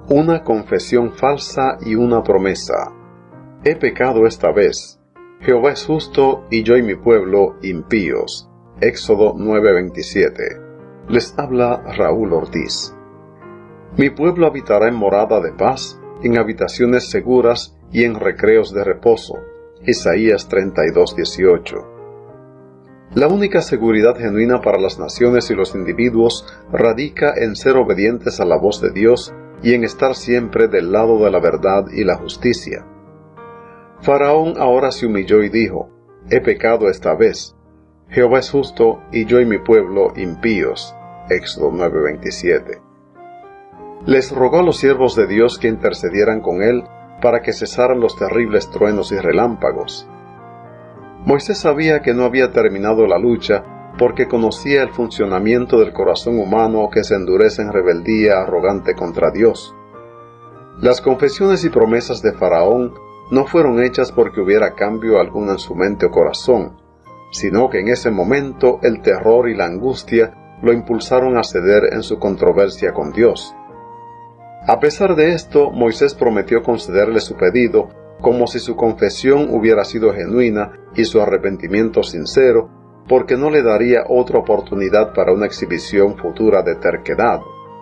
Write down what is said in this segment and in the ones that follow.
Una confesión falsa y una promesa. He pecado esta vez. Jehová es justo y yo y mi pueblo impíos. Éxodo 9:27. Les habla Raúl Ortiz. Mi pueblo habitará en morada de paz, en habitaciones seguras y en recreos de reposo. Isaías 32:18. La única seguridad genuina para las naciones y los individuos radica en ser obedientes a la voz de Dios y en estar siempre del lado de la verdad y la justicia. Faraón ahora se humilló y dijo: he pecado esta vez. Jehová es justo y yo y mi pueblo impíos. Éxodo 9:27. Les rogó a los siervos de Dios que intercedieran con él para que cesaran los terribles truenos y relámpagos. Moisés sabía que no había terminado la lucha porque conocía el funcionamiento del corazón humano que se endurece en rebeldía arrogante contra Dios. Las confesiones y promesas de Faraón no fueron hechas porque hubiera cambio alguno en su mente o corazón, sino que en ese momento el terror y la angustia lo impulsaron a ceder en su controversia con Dios. A pesar de esto, Moisés prometió concederle su pedido como si su confesión hubiera sido genuina y su arrepentimiento sincero, porque no le daría otra oportunidad para una exhibición futura de terquedad.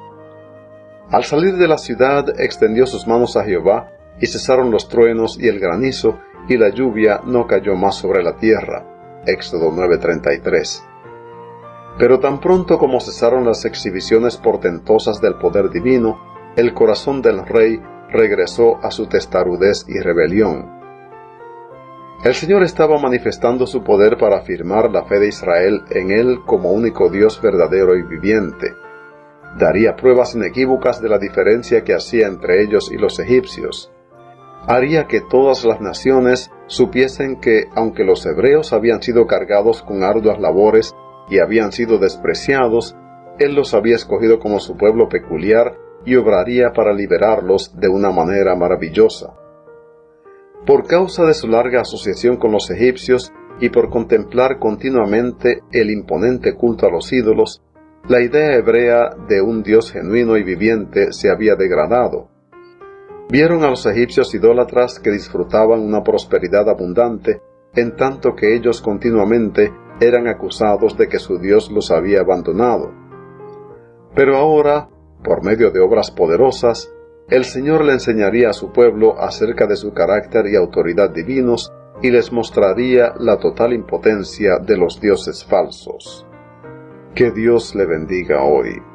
Al salir de la ciudad, extendió sus manos a Jehová, y cesaron los truenos y el granizo, y la lluvia no cayó más sobre la tierra. Éxodo 9:33. Pero tan pronto como cesaron las exhibiciones portentosas del poder divino, el corazón del rey regresó a su testarudez y rebelión. El Señor estaba manifestando su poder para afirmar la fe de Israel en Él como único Dios verdadero y viviente. Daría pruebas inequívocas de la diferencia que hacía entre ellos y los egipcios. Haría que todas las naciones supiesen que, aunque los hebreos habían sido cargados con arduas labores y habían sido despreciados, Él los había escogido como su pueblo peculiar y obraría para liberarlos de una manera maravillosa. Por causa de su larga asociación con los egipcios y por contemplar continuamente el imponente culto a los ídolos, la idea hebrea de un Dios genuino y viviente se había degradado. Vieron a los egipcios idólatras que disfrutaban una prosperidad abundante, en tanto que ellos continuamente eran acusados de que su Dios los había abandonado. Pero ahora, por medio de obras poderosas, el Señor le enseñaría a su pueblo acerca de su carácter y autoridad divinos y les mostraría la total impotencia de los dioses falsos. Que Dios le bendiga hoy.